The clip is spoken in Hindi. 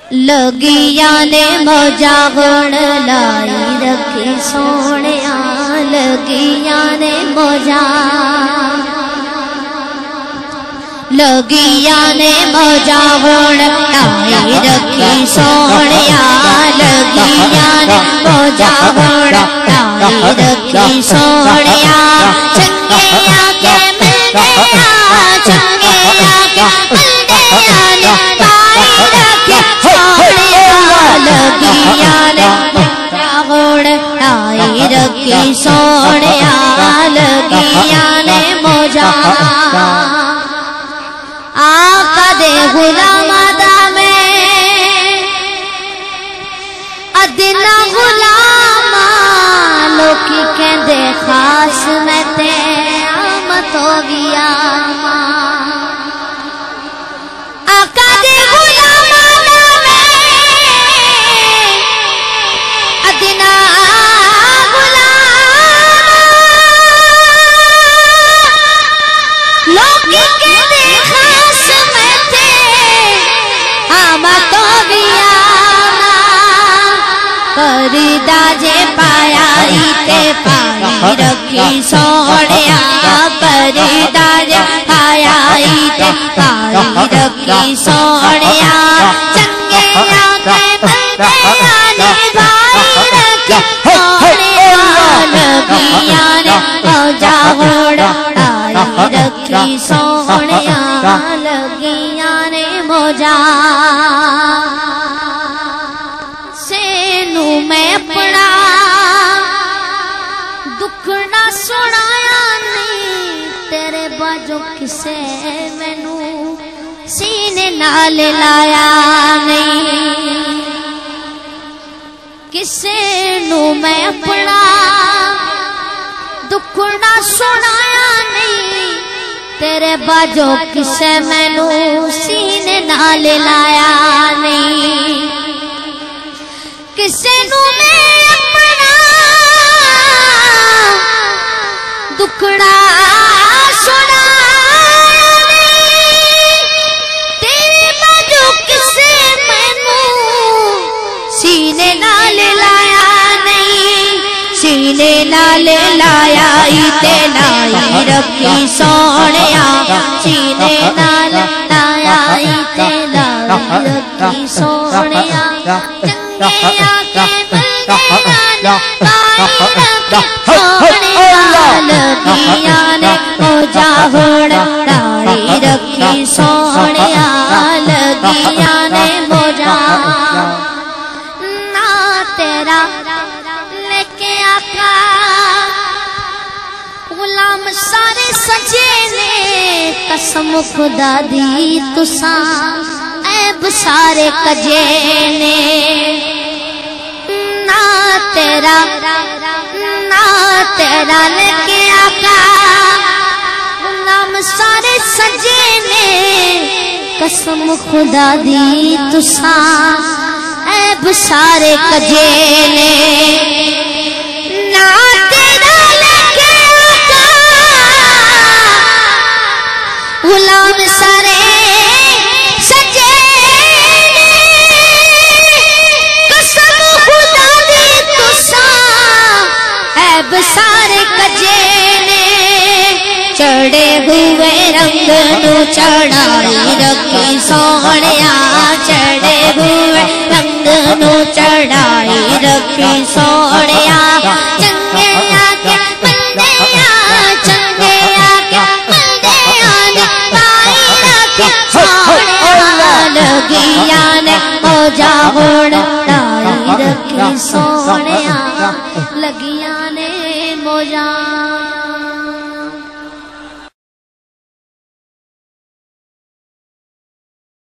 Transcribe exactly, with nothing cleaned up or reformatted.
लगिया ने मौजा गुण लाई रखी सोने लगिया ने मौजा लगिया ने मौजा गुण लाई रखी सोने लगिया ने मौजा गुण लाई रखी सोने चंगे आके मिलने चंगे आके मिलने पाई रखी लगिया ने गुण लाई रखी सोने लगिया ने मौजा आका दे गुलाम दा में अदिना गुलाम लोकी कहंदे खास मैं ते आमत हो गया आका दे गुलाम दा में अदिना गुलाम लोकी कहंदे खास मैं ते आमत हो गया परिदा जे पाया इते पाई रखी सोने परिदा जे पाया इते पाई रखी सोने चंगे आके बंदे आने भाई रखी सोने लगिया ने मौजा गुण लाई रखी सोने लगिया ने मौजा सेनू मैं अपना दुख ना सुनाया नहीं तेरे बाजो किसे मैनू सीने नाल लाया नहीं किसे नू मैं अपना दुख ना सुनाया नहीं तेरे बाजो किसे मैनू सीने नाल लाया नहीं किसे नू मैं अपना दुखड़ा सुनाया नहीं तेरे बाजू किसे मैनू सीने नाल लाया नहीं सीने नाल लाया इते लाई रखी सोने सीने नाल लाया इते लाई रखी सोने चंगे आके मिलने पाई रखी लगिया ने मौजा गुण लाई रखी सोने लगिया ने मौजा ना तेरा लेके आका गुलाम सारे सजे ने कसम खुदा दी तुसा ऐब सारे कजे ने ना तेरा ना तेरा लेके आका गुलाम सारे सजे ने कसम खुदा दी तुसा ऐब सारे कजे ने ना तेरा लेके आका गुलाम सारे सजे ने कसम खुदा दी तुसा ऐब सारे कजे ने चढ़े हुए रंग नू चढ़ाई रखी सोने चढ़े हुए रंग नू चढ़ाई रखी सोने चंगे आके बंदे चंगे आके बंदे आने पाई रखी सोने लगिया ने मौजा गुण लाई रखी सोने लगिया ने मौजा।